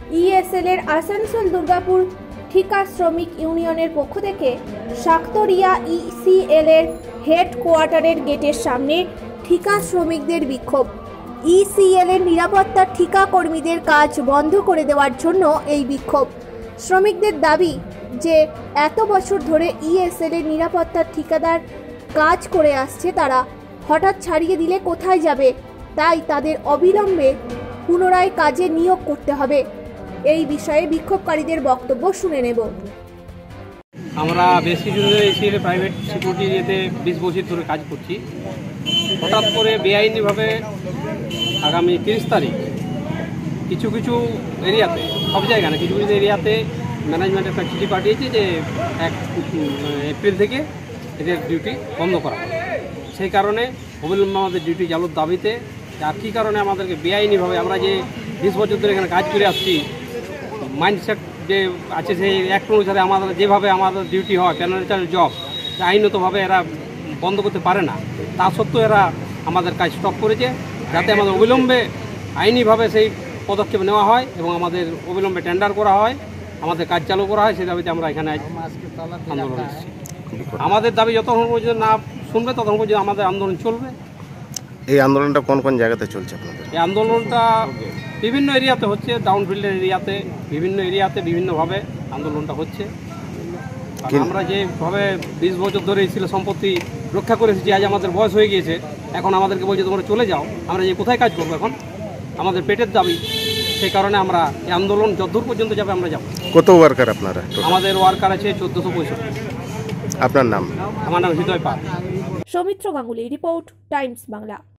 ESL এর আসানসোল দুর্গাপুর ঠিকা শ্রমিক ইউনিয়নের পক্ষ থেকে শাক্তরিয়া ইসিএল এর হেডকোয়ার্টারের গেটের সামনে ঠিকা শ্রমিকদের বিক্ষোভ। ইসিএল এর নিরাপত্তা ঠিকা কর্মীদের কাজ বন্ধ করে দেওয়ার জন্য এই বিক্ষোভ। শ্রমিকদের দাবি যে এত বছর ধরে ইএসএল এর নিরাপত্তার ঠিকাদার কাজ করে আসছে, তারা হঠাৎ ছাড়িয়ে দিলে কোথায় যাবে, তাই তাদের অবিলম্বে পুনরায় কাজে নিয়োগ করতে হবে। এই বিষয়ে বিক্ষোভকারীদের বক্তব্য শুনে নেব। আমরা বেশ কিছু দিন প্রাইভেট সিকিউরিটি ইয়েতে 20 বছর ধরে কাজ করছি। হঠাৎ করে বেআইনিভাবে আগামী 30 তারিখ কিছু কিছু এরিয়াতে, সব জায়গায় না, কিছু কিছু এরিয়াতে ম্যানেজমেন্ট একটা চিঠি পাঠিয়েছে যে 1 এপ্রিল থেকে এদের ডিউটি বন্ধ করা হবে। সেই কারণে অবিলম্বে আমাদের ডিউটি চালুর দাবিতে, আর কী কারণে আমাদেরকে বেআইনিভাবে, আমরা যে 20 বছর ধরে এখানে কাজ করে আসছি, মাইন্ডসেট যে আছে সেই অ্যাক্ট অনুসারে আমাদের যেভাবে আমাদের ডিউটি হয়, প্যারামিলিটারি জব, আইনতভাবে এরা বন্ধ করতে পারে না। তা সত্ত্বেও এরা আমাদের কাজ স্টপ করেছে, যাতে আমাদের অবিলম্বে আইনিভাবে সেই পদক্ষেপ নেওয়া হয় এবং আমাদের অবিলম্বে টেন্ডার করা হয়, আমাদের কাজ চালু করা হয়। সেই দাবিতে আমরা এখানে আন্দোলন করছি। আমাদের দাবি যতক্ষণ পর্যন্ত না শুনবে ততক্ষণ পর্যন্ত আমাদের আন্দোলন চলবে। এই আন্দোলনটা কোন কোন জায়গাতে চলছে আপনাদের? এই আন্দোলনটা বিভিন্ন এরিয়াতে হচ্ছে, ডাউনফিল্ডের এরিয়াতে, বিভিন্ন এরিয়াতে বিভিন্নভাবে আন্দোলনটা হচ্ছে। আমরা যেভাবে 20 বছর ধরে ছিল সম্পত্তি রক্ষা করে এসেছি, আজ আমাদের বয়স হয়ে গিয়েছে, এখন আমাদেরকে বলছে তোমরা চলে যাও, আমরা যে কোথায় কাজ করবো? এখন আমাদের পেটের দাবি, সেই কারণে আমরা এই আন্দোলন যতদূর পর্যন্ত যাবে আমরা যাব। কত ওয়ার্কার আপনারা? আমাদের ওয়ার্কার আছে 1465। আপনার নাম? আমার নাম হৃদয় পাল। Soumitra Ganguly, report, Times Bangla.